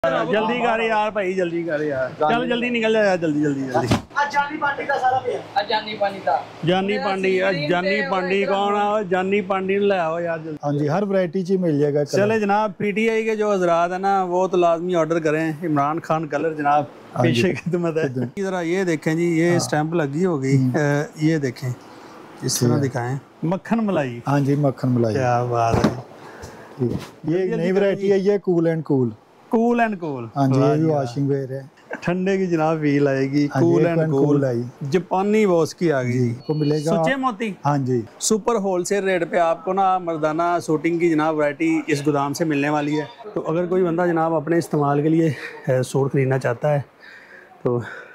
जल्दी कर यार भाई, जल्दी कर यार, चल जल्दी निकल जा यार, जल्दी जल्दी जल्दी। जानी पांडी का सारा पे जानी पांडी का जानी पांडी यार, जानी पांडी कौन है? जानी पांडी ले आओ यार जल्दी। हाँ जी, हर वैरायटी ची मिल जाएगा। चले जनाब, पीटीआई के जो हजरात है ना वो तो लाजमी ऑर्डर करें। इमरान खान कलर जनाब पीछे खिदमत है। जरा ये देखें जी, ये स्टैंप लगी होगी, ये देखें इस तरह दिखाएं, मक्खन मलाई। हाँ जी, मक्खन मलाई, क्या बात है। ठीक है, ये नई वैरायटी है, ये cool and cool. Cool and cool, हाँ जी, ये भी वॉशिंग वेयर है। ठंडे की जनाब फील आएगी। कूल एंड कूल आई, जापानी बॉस की आ गई को मिलेगा सुचे मोती। हाँ जी, सुपर होलसेल रेट पे आपको ना मर्दाना सूटिंग की जनाब वैरायटी इस गोदाम से मिलने वाली है। तो अगर कोई बंदा जनाब अपने इस्तेमाल के लिए सूट खरीदना चाहता है तो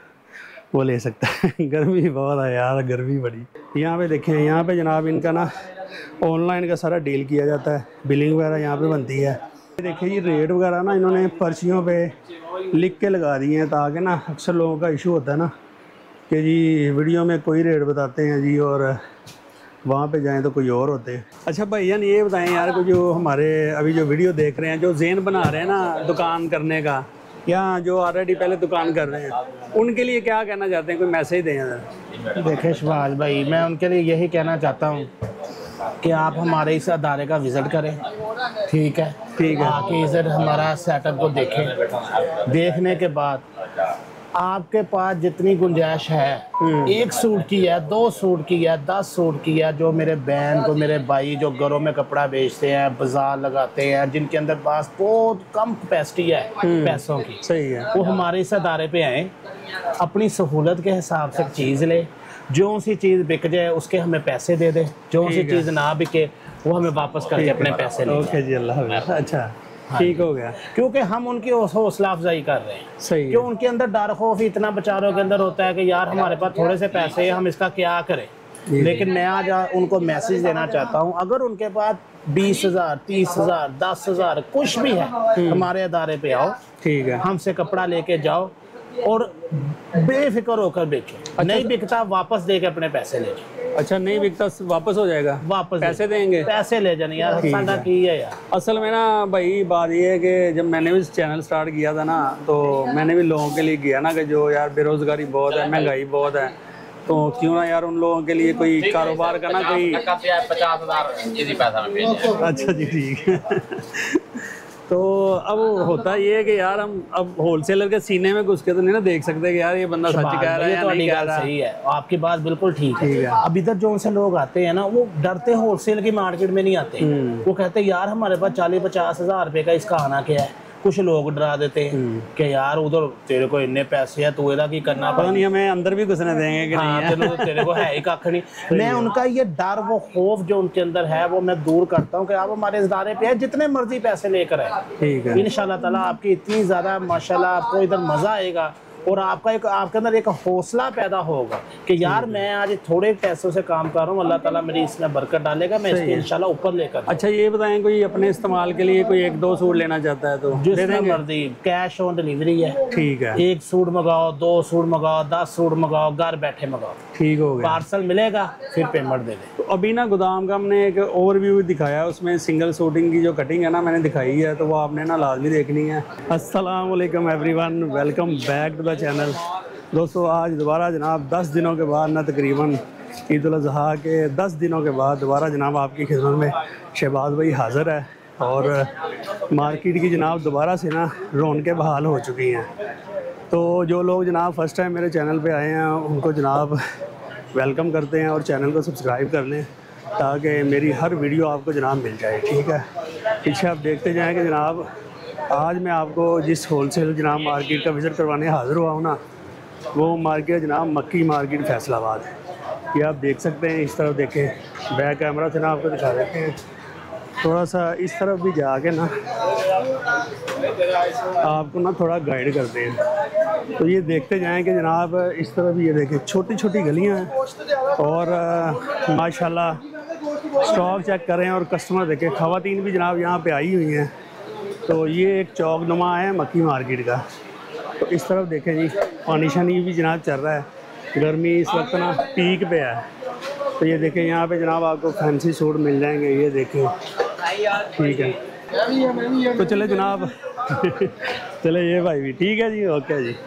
वो ले सकता है। गर्मी बहुत है यार, गर्मी बड़ी। यहाँ पे देखें, यहाँ पे जनाब इनका ना ऑनलाइन का सारा डील किया जाता है, बिलिंग वगैरह यहाँ पे बनती है। देखिए ये रेट वगैरह ना इन्होंने पर्चियों पे लिख के लगा दिए हैं, ताकि ना अक्सर लोगों का इशू होता है ना कि जी वीडियो में कोई रेट बताते हैं जी और वहाँ पे जाएं तो कोई और होते हैं। अच्छा भैया ये बताएं यार, को जो हमारे अभी जो वीडियो देख रहे हैं, जो ज़ेन बना रहे हैं ना दुकान करने का, या जो ऑलरेडी पहले दुकान कर रहे हैं, उनके लिए क्या कहना चाहते हैं? कोई मैसेज दें। देखिए शहबाज भाई, मैं उनके लिए यही कहना चाहता हूँ कि आप हमारे इस अदारे का विज़िट करें। ठीक है, ठीक है, आके इधर हमारा सेटअप को देखें। देखने के बाद आपके पास जितनी गुंजाइश है, एक सूट की है, 2 सूट की है, 10 सूट की है, जो मेरे बहन को, मेरे भाई जो घरों में कपड़ा बेचते हैं, बाजार लगाते हैं, जिनके अंदर पास बहुत कम कैपेसिटी है पैसों की, सही है, वो हमारे इस अदारे पे आए, अपनी सहूलत के हिसाब से चीज़ ले। जो सी चीज़ बिक जाए उसके हमें पैसे दे दे, जो सी चीज़ ना बिके वो हमें वापस करके अपने पैसे ले। ओके जी, अल्लाह हाफ़िज़। अच्छा ठीक हो गया, क्योंकि हम उनकी हौसला अफजाई कर रहे हैं। सही, क्यों उनके अंदर डर खौफ इतना बेचारों के अंदर होता है कि यार हमारे पास थोड़े से पैसे हैं, हम इसका क्या करें। लेकिन मैं आज उनको मैसेज देना चाहता हूँ, अगर उनके पास 20,000, 30,000, 10,000 कुछ भी है, हमारे अदारे पे आओ, ठीक है, हमसे कपड़ा लेके जाओ और बेफिक्र होकर बेचो। अच्छा, नहीं बिकता वापस दे के अपने पैसे ले जाओ। अच्छा, नहीं बिकता वापस हो जाएगा, वापस पैसे देंगे, पैसे ले जाने यार, साडा की है यार। असल में ना भाई बात ये है कि जब मैंने भी चैनल स्टार्ट किया था ना, तो मैंने भी लोगों के लिए किया ना कि जो यार बेरोजगारी बहुत है, महंगाई बहुत है, तो क्यों ना यार उन लोगों के लिए कोई कारोबार का ना कोई 50,000। अच्छा जी, ठीक है। तो अब होता ये है कि यार हम अब होलसेलर के सीने में घुस के तो नहीं ना देख सकते कि यार ये बंदा सच कह रहा है या नहीं कह रहा। सही है, आपकी बात बिल्कुल ठीक है। अब इधर जो उनसे लोग आते हैं ना, वो डरते होलसेल की मार्केट में नहीं आते। वो कहते हैं यार हमारे पास 40-50 हज़ार रुपए का इसका आना क्या है। कुछ लोग डरा देते हैं कि यार उधर तेरे को इतने पैसे है, तू एदा की करना, पता नहीं हमें अंदर भी घुसने देंगे कि नहीं है। तेरे को है ही कख नहीं। मैं उनका ये डर, वो खौफ जो उनके अंदर है, वो मैं दूर करता हूँ कि आप हमारे इस दायरे पे है, जितने मर्जी पैसे लेकर आए, ठीक है, इंशाल्लाह ताला आपकी इतनी ज़्यादा माशाल्लाह आपको इधर मज़ा आएगा और आपका एक आपके अंदर एक हौसला पैदा होगा कि यार मैं आज थोड़े पैसों से काम कर रहा हूँ, अल्लाह ताला मेरी इसमें बरकत डालेगा, मैं इसको इंशाल्लाह ऊपर लेकर। अच्छा ये बताएं, कोई अपने इस्तेमाल के लिए कोई 1-2 सूट लेना चाहता है तो जितना मर्जी, कैश ऑन डिलीवरी है, ठीक है, 1 सूट मंगाओ, 2 सूट मंगाओ, 10 सूट मंगाओ, घर बैठे मंगाओ, ठीक हो गया, पार्सल मिलेगा, फिर पेमेंट दे दे। तो अभी ना गोदाम का हमने एक ओवरव्यू दिखाया, उसमें सिंगल सूटिंग की जो कटिंग है ना मैंने दिखाई है, तो वो आपने ना लाजमी देखनी है। अस्सलाम वालेकुम everyone, welcome back to the channel. दोस्तों आज दोबारा जनाब 10 दिनों के बाद ना, तकरीबन ईद उल अज़हा के 10 दिनों के बाद दोबारा जनाब आपकी खिदमत में शहबाज भाई हाज़िर है। और मार्केट की जनाब दोबारा से ना रौनकें बहाल हो चुकी हैं। तो जो लोग जनाब फ़र्स्ट टाइम मेरे चैनल पे आए हैं उनको जनाब वेलकम करते हैं और चैनल को सब्सक्राइब कर लें ताकि मेरी हर वीडियो आपको जनाब मिल जाए, ठीक है। पीछे आप देखते जाएँ कि जनाब आज मैं आपको जिस होलसेल जनाब मार्केट का विज़िट करवाने हाज़िर हुआ हूँ ना, वो मार्केट जनाब मक्की मार्केट फैसलाबाद है। ये आप देख सकते हैं, इस तरफ देखें, बैक कैमरा से ना आपको दिखा देते हैं, थोड़ा सा इस तरफ भी जाके ना आपको ना थोड़ा गाइड करते हैं। तो ये देखते जाएं कि जनाब इस तरफ ये देखें, छोटी छोटी गलियां हैं और माशाल्लाह स्टॉक चेक करें और कस्टमर देखें, ख़वातीन भी जनाब यहाँ पे आई हुई हैं। तो ये एक चौकनुमा है मक्की मार्केट का। तो इस तरफ देखें जी, पानी शानी भी जनाब चल रहा है, गर्मी इस वक्त ना पीक पे है। तो ये देखें यहाँ पे जनाब आपको फैंसी सूट मिल जाएंगे, ये देखें, ठीक है। तो चले जनाब चले ये भाई भी ठीक है जी, ओके जी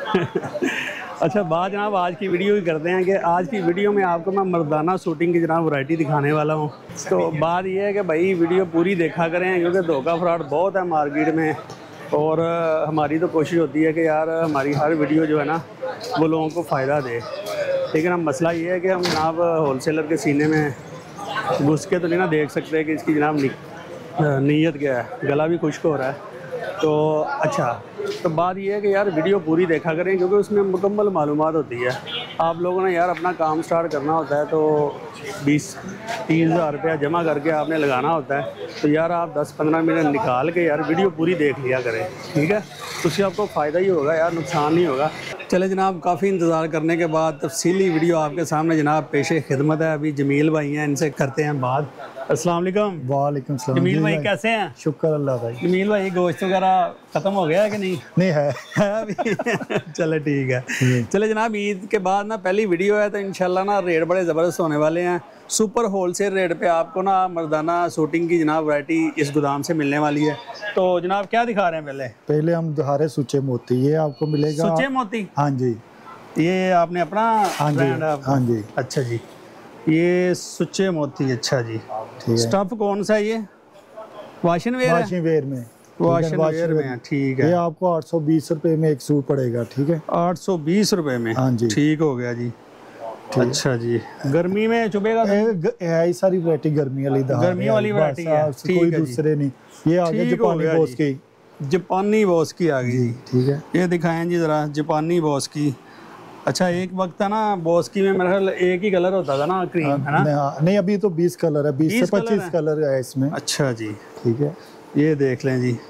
अच्छा बात जनाब आज की वीडियो की करते हैं कि आज की वीडियो में आपको मैं मर्दाना शूटिंग की जनाब वैरायटी दिखाने वाला हूँ। तो बात ये है कि भाई वीडियो पूरी देखा करें क्योंकि धोखा फ्रॉड बहुत है मार्केट में, और हमारी तो कोशिश होती है कि यार हमारी हर वीडियो जो है ना वो लोगों को फ़ायदा दे। लेकिन अब मसला ये है कि हम जनाब होलसेलर के सीने में घुस के तो नहीं ना देख सकते कि इसकी जनाब नीयत क्या है, गला भी खुश्क हो रहा है। तो अच्छा, तो बात ये है कि यार वीडियो पूरी देखा करें क्योंकि उसमें मुकम्मल मालूमात होती है। आप लोगों ने यार अपना काम स्टार्ट करना होता है तो 20-30 हज़ार रुपया जमा करके आपने लगाना होता है, तो यार आप 10-15 मिनट निकाल के यार वीडियो पूरी देख लिया करें, ठीक है। उससे आपको फ़ायदा ही होगा यार, नुकसान नहीं होगा। चले जनाब, काफ़ी इंतज़ार करने के बाद तफसीली वीडियो आपके सामने जनाब पेशे खिदमत है। अभी जमील भाई हैं, इनसे करते हैं बात। अस्सलाम वालेकुम। वालेकुम सलाम। जमील भाई कैसे हैं? शुक्र अल्लाह भाई। जमील भाई गोश्त वगैरह ख़त्म हो गया है कि नहीं? नहीं है अभी चले ठीक है। चले जनाब, ईद के बाद ना पहली वीडियो है तो इंशाल्लाह ना रेट बड़े ज़बरदस्त होने वाले हैं। सुपर होलसेल रेट पे आपको ना मर्दाना शूटिंग की जनाब वैरायटी इस गोदाम से मिलने वाली है। तो जनाब क्या दिखा रहे हैं? पहले हम दिखा रहे सुच्चे मोती, ये आपको मिलेगा। सुच्चे मोती? हाँ जी, ये आपने अपना ब्रांड? हाँ जी। अच्छा जी, ये सुच्चे मोती, अच्छा जी। स्टफ कौन सा है ये? वाशिंग वेयर में? वाशिंग वेयर में, ठीक है। ये आपको 820 रुपए में एक सूट पड़ेगा, ठीक है। 820 रुपए में? हाँ जी, ठीक हो गया जी। अच्छा जी, गर्मी में चुभेगा? सारी वैरायटी गर्मी वाली, गर्मी वाली वैरायटी है, कोई दूसरे नहीं। ये आ गया जापानी बॉस की, जापानी बॉस की आ गई, ठीक है। ये दिखाएं जी जरा, जापानी बॉस की। अच्छा, एक वक्त है ना बॉस की में मेरे ख्याल एक ही कलर होता था ना, क्रीम, है ना? नहीं, अभी तो 20 कलर है, 20 से 25 कलर है इसमें। अच्छा जी, ठीक है। ये देख लें जी,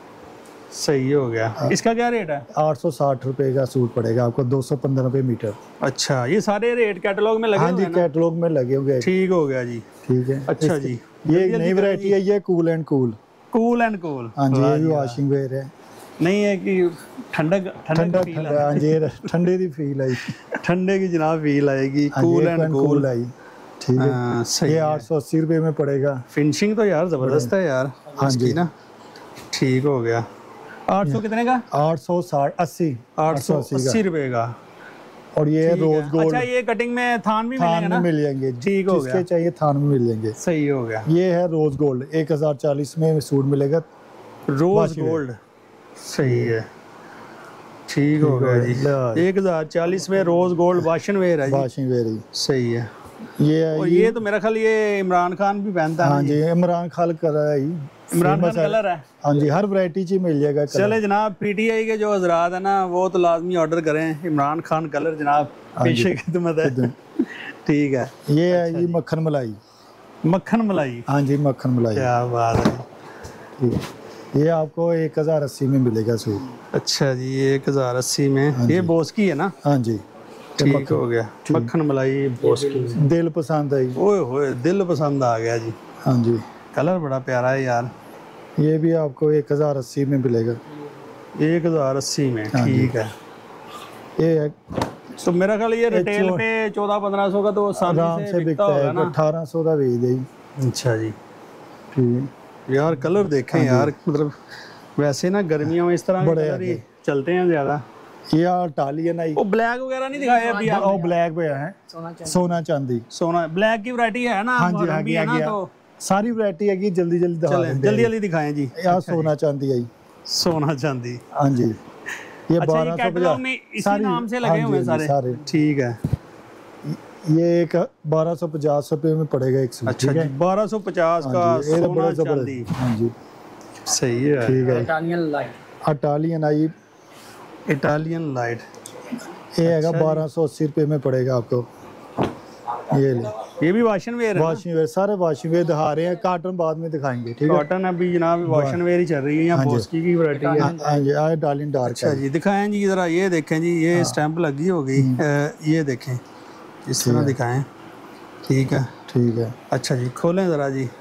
सही हो गया। इसका क्या रेट है? 860 रुपए का सूट पड़ेगा आपको, 215 रुपए मीटर। अच्छा, ये सारे रेट कैटलॉग में लगे? हाँ जी, कैटलॉग में लगे होंगे। ठीक हो गया जी, ठीक है। अच्छा जी, ये नई वैरायटी है, ये cool and cool. Cool and cool, हाँ जी, ये भी वॉशिंग वेयर है। नहीं है कि ठंडा ठंडा हाँ जी, ठंडे की फील आई, ठंडे की जनाब फील आएगी। कूल एंड कूल आई, ठीक है। सही, ये 880 रुपए में पड़ेगा। फिनिशिंग तो यार जबरदस्त है यार। हाँ जी ना, ठीक हो गया। 800 कितने का? 880 रुपए का। और ये रोज गोल्ड। अच्छा, ये कटिंग में थान भी मिलेंगे ना? मिल जाएंगे, ठीक हो गया। जिसके चाहिए थान में मिल जाएंगे। सही हो गया। ये है रोज गोल्ड, 1040 में सूट मिलेगा, रोज गोल्ड। सही है, ठीक हो गया जी। 1040 में रोज गोल्ड वाशिंग वेयर है, वाशिंग वेयर ही। सही है। ये और ये तो मेरा ख्याल ये इमरान खान भी पहनता है। हाँ जी, इमरान खान कलर है, इमरान खान कलर है। हाँ जी, हर वैरायटी ची मिल जाएगा। चले जनाब, पीटीआई के जो हजरात है ना वो तो लाजमी ऑर्डर करें। इमरान खान कलर जनाब पेशे खिदमत है, ठीक है। ये है जी मक्खन मलाई। मक्खन मलाई? हाँ जी, मक्खन मलाई। क्या बात है। ठीक है, ये आपको 1080 में मिलेगा सूट। अच्छा जी, 1080 में। ये बॉस की है ना? हाँ जी, ठीक हो गया। मक्खन मलाई बॉस की, दिल पसंद आई। ओए होए, दिल पसंद आ गया जी। हाँ जी, कलर बड़ा प्यारा है यार। ये भी आपको 1080 में मिलेगा। 1080 में, ठीक है। ये तो मेरा ख्याल ये रिटेल पे 1400-1500 का तो आराम से बिकता है, 1800 का बेच दे। अच्छा जी, ठीक है यार। कलर देखें यार, मतलब वैसे ना गर्मियों में इस तरह के कलर ही चलते हैं ज्यादा। ये इटालियन आई। वो ब्लैक वगैरह नहीं दिखाया अभी आपने? वो ब्लैक पे है, सोना चांदी। सोना ब्लैक की वैरायटी है ना? हाँ जी, हाँ जी, हाँ जी, तो सारी वैरायटी है कि जल्दी जल्दी जल्दी दिखाएं जी। यार सोना चांदी आई, सोना चांदी। हाँ जी, ये 1250 में इसी नाम से लगे हुए सारे, ठीक है। ये एक 1250 रुपए में पड़ेगा एक सूट। अच्छा जी, 1250 का सोना चांदी। हाँ जी, सही है, ठीक है। इटालियन लाइट, इटालियन आई, इटालियन लाइट। ये हैगा 1280 रुपए में पड़ेगा आपको। ये भी वाशिंग वेयर है? वाशिंग वेयर, सारे वाशिंग वेयर दिखा रहे हैं, कॉटन बाद में दिखाएंगे, ठीक है। कॉटन अभी जनाब वाशिंग वेयर ही चल रही है, यहाँ बॉस्की की वैरायटी है। हाँ जी, आए डार्लिंग डार्क। अच्छा जी, दिखाएं जी जरा, ये देखें जी, ये स्टैंप लगी होगी, ये देखें इस तरह दिखाएं, ठीक है, ठीक है। अच्छा जी, खोलें ज़रा जी।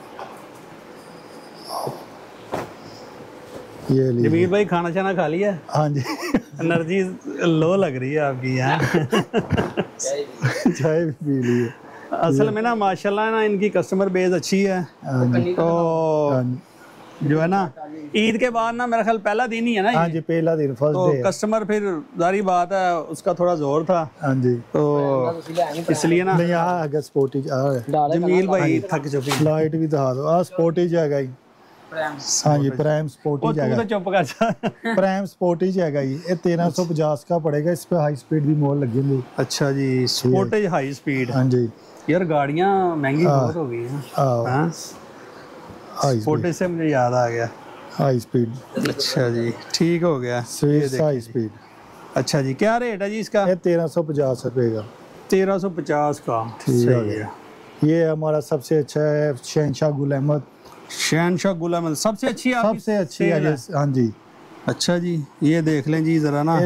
ये लीजिए। जमीर भाई, खाना शाना खा लिया? हाँ जी, एनर्जी लो लग रही है आपकी यहाँ। चाय भी पी ली। असल में ना माशाल्लाह ना इनकी कस्टमर बेस अच्छी है, तो जो है ना ईद के बाद ना मेरा ख्याल पहला दिन ही है ना हाँ ये। जी, पहला दिन फर्स्ट तो डे। कस्टमर फिर जारी बात है उसका थोड़ा जोर था, हाँ जी, तो इसलिए ना नहीं यहाँ आगे स्पोर्टेज जमील भाई थक चुके। लाइट भी दिखा दो। स्पोर्टेज है जी। हाँ जी, प्राइम वो स्पोर्टेज तू तो है। चुप कर जा। प्राइम स्पोर्टेज है जी। ये 1350 का पड़ेगा। इस पे हाई स्पीड भी मोड़ लगी होंगी। अच्छा जी, स्पोर्टेज हाई स्पीड। हाँ जी, यार गाड़ियाँ महंगी बहुत हो गई हैं। हाँ, हाई स्पीड, स्पोर्टेज से मुझे याद आ गया। हाई स्पीड, अच्छा जी, ठीक हो गया। Swift high speed. अच्छा जी, क्या रेट है जी इसका? ये 1350 रुपये का। 1350 का। ठीक सही है। ये हमारा सबसे अच्छा है शहनशाह गुल अहमद। शहनशाह गुल अहमद सबसे अच्छी आपकी सबसे अच्छी सेल है। हाँ जी, अच्छा जी, ये देख लें जी जरा ना। ये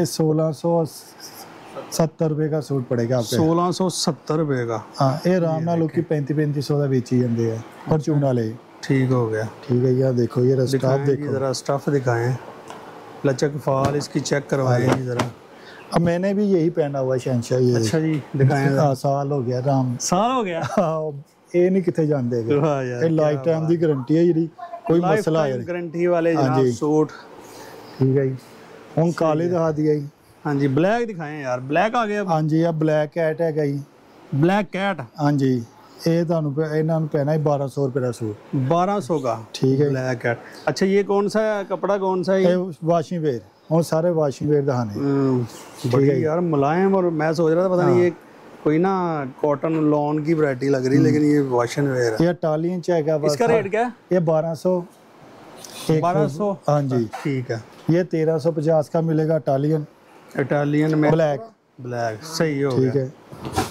1670 रुपये का सूट पड़ेगा आपको। 1670 रुपए का। हाँ, ये आराम नाल लोग 3500 का बेची जाते हैं फॉर्चून वाले। ठीक हो गया। ठीक है, यार देखो ये स्टाफ दिखाएं जी देखो। जरा, स्टफ दिखाएं, लचक फाल इसकी चेक करवाएं जी जरा। अब मैंने भी यही पहना हुआ है शहनशाह। ये अच्छा जी, दिखाएं जरा। साल हो गया राम। साल हो गया। ये नहीं कितने जाते गए। वाह यार, ये लाइफ टाइम की गारंटी है जी, कोई मसला है नहीं। गारंटी वाले हाँ जनाब जी। सूट। ठीक है जी। हम काले दिखा दिया जी। हाँ जी, ब्लैक दिखाएं यार, ब्लैक आ गया। हाँ जी, अब ब्लैक कैट है जी। ब्लैक कैट हाँ जी, ये ਤੁਹਾਨੂੰ ਇਹਨਾਂ ਨੂੰ ਪੈਣਾ 1200 रुपये का सूट। 1200 का। ठीक है। Black cat. अच्छा, ये कौन सा है कपड़ा, कौन सा है ये ये? वाशिंग वेयर, और सारे वाशिंग वेयर दिखाने। बड़ी यार मुलायम, और मैं सोच रहा था पता नहीं ये कोई ना कॉटन लॉन की वैरायटी लग रही, लेकिन ये वॉशन वेयर है। ये इटालियन चेक है। इसका रेट क्या है? ये 1200। 1200। हाँ जी, ठीक है। ये 1350 का मिलेगा इटालियन इटालियन में ब्लैक। ब्लैक सही हो ठीक गया। है।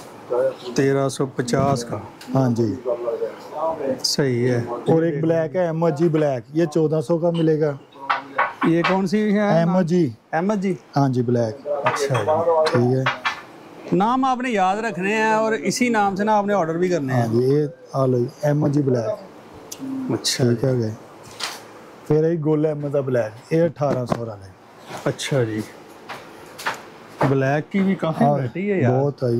1350 का। हाँ जी, सही है। और एक ब्लैक है एमजी ब्लैक, ये 1400 का मिलेगा। ये कौन सी है? एमजी। अहमद जी। हाँ जी, ब्लैक। अच्छा जी। ठीक है। नाम आपने याद रखने हैं और इसी नाम से ना आपने ऑर्डर भी करने हाँ हैं। जी, ये आ लो एमजी ब्लैक। अच्छा ठीक है गए। फिर ये गोल अहमद का ब्लैक, ये 1800 का है। अच्छा जी, ब्लैक की भी काफी वैरायटी है यार। बहुत आई।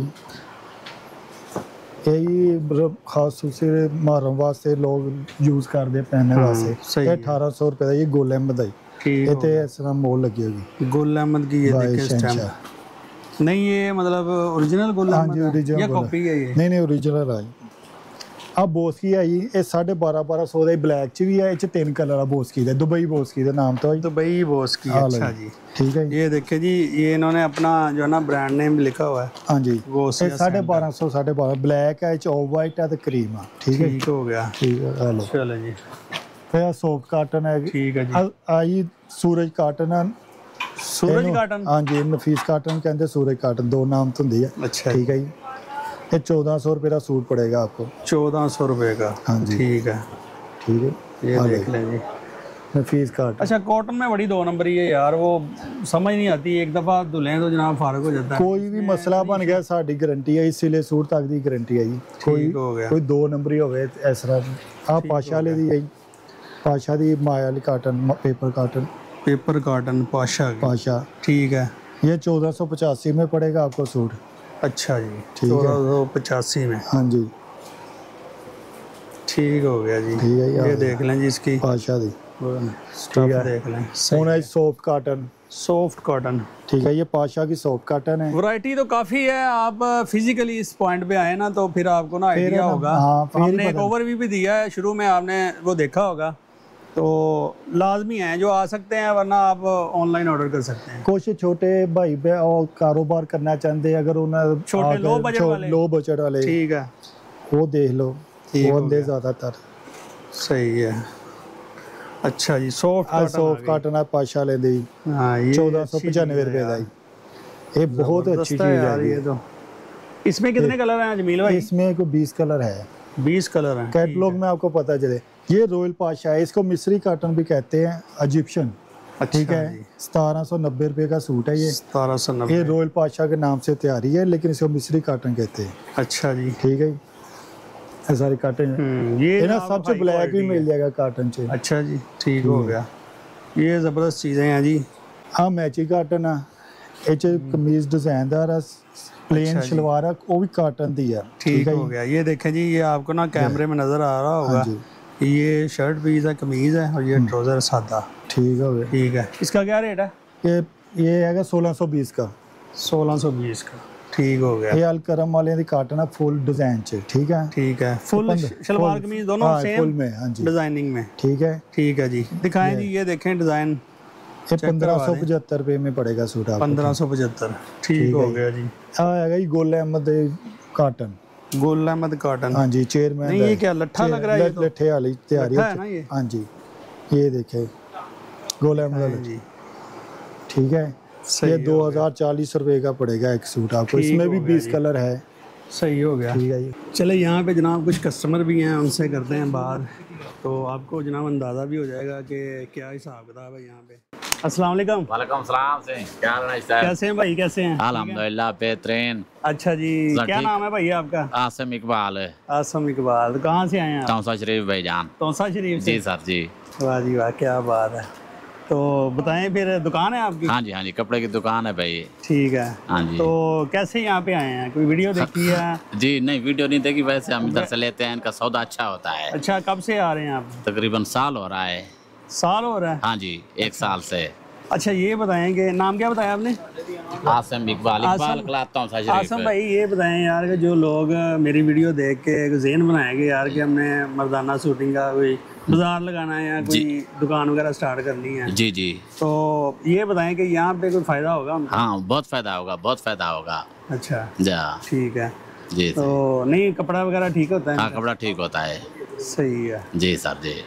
यही खास तौर से मुहर्रम वास्ते लोग यूज करते पहनने वास्ते। सही ये है। 1800 रुपये का। ये गोल अहमद है। ठीक ये हो ते इस तरह मोल लगी होगी। गुल अहमद की ये बाय देखें स्टैम्प। शहनशाह। नहीं, ये मतलब ओरिजिनल गुल हाँ अहमद जी, है ओरिजिनल या गुल कॉपी है ये? नहीं नहीं, ओरिजिनल है। अब बोस्की आई ये 1250 ਦਾ ब्लैक च भी है। ਇਹ ਚ 3 कलर ਆ बोस्की ਦਾ, दुबई बोस्की ਦਾ नाम तो है। दुबई बॉस की। हाँ, अच्छा लो। जी, ठीक है जी। ये देखिए जी, ये इन्होंने अपना जो है ना ब्रांड नेम लिखा हुआ है। हाँ जी, बोस ਇਹ 1250 1250 ब्लैक है। ਇਹ ਚ ऑफ वाइट है तो क्रीम है। ठीक है। ठीक हो गया। ठीक है, आ लो। चलो जी, फिर सॉफ्ट काटन है। ठीक है जी। आई सूरज काटन है। सूरज ਇਹਨੂੰ- ਕਾਟਨ। हाँ जी, नफीस काटन कहते, सूरज काटन, दो नाम तो होंगे है। अच्छा ठीक है जी। ये 1400 रुपये का सूट पड़ेगा आपको। 1400 रुपए का। हाँ जी। ठीक है, ठीक है। ये हाँ देख जी। लें जी। नफीस काटन। अच्छा, कॉटन में बड़ी 2 नंबर ही है यार, वो समझ नहीं आती, एक दफ़ा धुलें तो जनाब फारग हो जाता है। कोई भी मसला बन गया साड़ी गारंटी है, इसीलिए सूट तक की गारंटी है जी। कोई ठीक हो गया। कोई 2 नंबरी होवे इस तरह। आ पाशा वाले दी है जी। पाशा दी माया वाली cotton, paper cotton paper cotton Pasha की। पाशा। ठीक है। ये 1485 में पड़ेगा आपको सूट। अच्छा जी, ठीक है। 1485 में। हाँ जी, ठीक हो गया जी। ठीक है यार। ये देख लें जी, इसकी पाशा दी। स्टफ है। देख लें। ਹੁਣ है सॉफ्ट काटन। Soft cotton. ठीक है, ये पाशा की सॉफ्ट काटन है। वैरायटी तो काफ़ी है, आप फिजिकली इस पॉइंट पे आए ना तो फिर आपको ना फिर आइडिया ना- होगा। हाँ, फिर ही हमने एक पता- ओवरव्यू भी दिया है शुरू में, आपने वो देखा होगा, तो लाजमी है जो आ सकते हैं, वरना आप ऑनलाइन ऑर्डर कर सकते हैं। कुछ छोटे भाई और कारोबार करना चाहते हैं, अगर उन्हें छोटे लो बजट वाले। लो बजट वाले ठीक है, वो देख लो। ठीक वो हो अंदर गया। ज़्यादातर सही है। अच्छा जी, सॉफ्ट आ कॉटन सॉफ्ट काटन है पाशा ले दी। हाँ, ये 1495 रुपये का। ये बहुत अच्छी चीज़ यार है ये तो। इसमें कितने कलर हैं जमील भाई? इसमें को 20 कलर है। 20 कलर हैं। कैटलॉग में आपको पता चले। ये रॉयल पाशा है, इसको मिस्री काटन भी कहते हैं, इजिप्शियन। अच्छा ठीक है। जी। 1790 रुपये का सूट है ये। 1790। ये रॉयल पाशा के नाम से तैयारी है, लेकिन इसको मिस्री काटन कहते हैं। अच्छा जी। ठीक है। ये सारी काटन ये ना आप सबसे high ब्लैक भी quality मिल है। जाएगा काटन से। अच्छा जी, ठीक हो गया। ये ज़बरदस्त चीज़ें हैं जी। हाँ, मैची काटन है। ਇਹ ਚ कमीज डिजाइनदार है, प्लेन अच्छा जी। शलवार है, वो भी काटन दी है। ठीक है हो जी। गया। ये देखें जी, ये आपको ना कैमरे में नज़र आ रहा होगा। हाँ जी। ये शर्ट पीस है, कमीज़ है और ये ट्राउज़र सादा। ठीक हो गया। ठीक है, इसका क्या रेट है? ये हैगा 1620 का। 1620 का। ठीक हो गया। ये अलकरम वाले दी काटन है फुल डिजाइन च। ठीक है। ठीक है, फुल शलवार कमीज दोनों हाँ, सेम फुल में। हाँ जी, डिजाइनिंग में। ठीक है। ठीक है जी, दिखाएं जी, ये देखें डिजाइन। ये 1575 रुपए में पड़ेगा सूट आपको। 1575। ठीक हो गया जी। हाँ हैगा ये गोल अहमद काटन। गोल अहमद कॉटन। हाँ जी, चेयरमैन। नहीं, ये क्या लट्ठा लग रहा है? ये तो लट्ठे वाली तैयारी है ना ये? हाँ जी, ये देखे गोल अहमद जी। ठीक है। सही ये 2040 रुपए का पड़ेगा एक सूट आपको। इसमें भी 20 कलर है। सही हो गया। ठीक है जी। चले यहाँ पे जनाब कुछ कस्टमर भी हैं, उनसे करते हैं बात, तो आपको जनाब अंदाज़ा भी हो जाएगा कि क्या हिसाब किताब है यहाँ पे। अस्सलाम वालेकुम। वालेकुम सलाम से क्या हाल है सर? कैसे हैं भाई, कैसे हैं? अल्हम्दुलिल्लाह बेहतरीन। अच्छा जी, क्या नाम है भाई आपका? आसिम इकबाल है। आसम इकबाल। कहाँ से आए हैं आप? तौसा शरीफ भाईजान। तौसा शरीफ से? जी सर जी। वाह जी वाह, क्या बात है। तो बताएं, फिर दुकान है आपकी? हाँ जी, कपड़े की दुकान है भाई। ठीक है। हाँ जी। तो कैसे यहाँ पे आए हैं, कोई वीडियो देखी है? जी नहीं, वीडियो नहीं देखी, वैसे हम इधर से लेते हैं, इनका सौदा अच्छा होता है। अच्छा, कब से आ रहे हैं आप? तकरीबन साल हो रहा है। साल हो रहा है? हाँ जी, 1 साल से। अच्छा, ये बताएं कि नाम क्या बताया आपने? आसिम इकबाल। इकबाल क्लास तौसा शरीफ। आसम भाई, ये बताएं यार कि जो लोग मेरी वीडियो देख के एक ज़हन बनाएंगे यार कि हमने मर्दाना शूटिंग का कोई बाजार लगाना है या कोई दुकान वगैरह स्टार्ट करनी है, जी जी, तो ये बताएं कि यहाँ पे कोई फ़ायदा होगा हमको? हाँ बहुत फायदा होगा, बहुत फायदा होगा। अच्छा, जा ठीक है। जी तो नहीं, कपड़ा वगैरह ठीक होता है? हाँ, कपड़ा ठीक होता है। सही है। जी सर जी।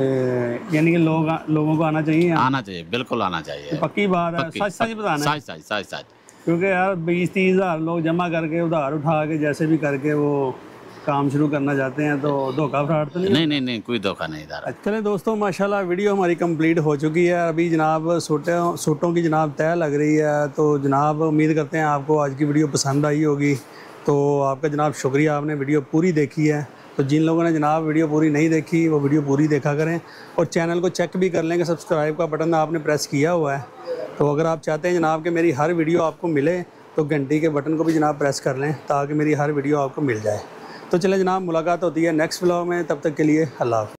यानी कि लोगों को आना चाहिए यहाँ? आना चाहिए, बिल्कुल आना चाहिए। पक्की बात है, सच सच बताना है। सच सच। क्योंकि यार 20-30 हज़ार लोग जमा करके उधार उठा के जैसे भी करके वो काम शुरू करना चाहते हैं, तो धोखा फ्रॉड तो नहीं? नहीं, कोई धोखा नहीं इधर। चले दोस्तों, माशाल्लाह वीडियो हमारी कंप्लीट हो चुकी है। अभी जनाब सूटों की जनाब तय लग रही है, तो जनाब उम्मीद करते हैं आपको आज की वीडियो पसंद आई होगी। तो आपका जनाब शुक्रिया, आपने वीडियो पूरी देखी है। तो जिन लोगों ने जनाब वीडियो पूरी नहीं देखी, वो वीडियो पूरी देखा करें और चैनल को चेक भी कर लें कि सब्सक्राइब का बटन आपने प्रेस किया हुआ है। तो अगर आप चाहते हैं जनाब कि मेरी हर वीडियो आपको मिले, तो घंटी के बटन को भी जनाब प्रेस कर लें ताकि मेरी हर वीडियो आपको मिल जाए। तो चले जनाब, मुलाकात होती है नेक्स्ट व्लॉग में, तब तक के लिए अल्लाह हाफ़िज़।